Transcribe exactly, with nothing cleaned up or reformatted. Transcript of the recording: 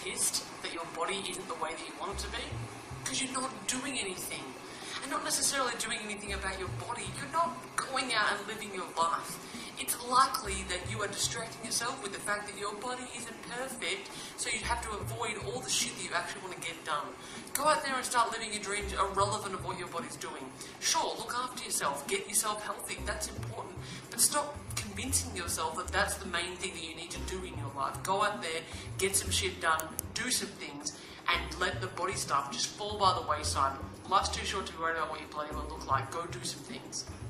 pissed that your body isn't the way that you want it to be? Because you're not doing anything. And not necessarily doing anything about your body. You're not going out and living your life. It's likely that you are distracting yourself with the fact that your body isn't perfect, so you have to avoid all the shit that you actually want to get done. Go out there and start living your dreams irrelevant of what your body's doing. Sure, look after yourself, get yourself healthy, that's important. But stop convincing yourself that that's the main thing that you need to do in your life. Go out there, get some shit done, do some things, and let the body stuff just fall by the wayside. Life's too short to be worried about what your bloody will look like. Go do some things.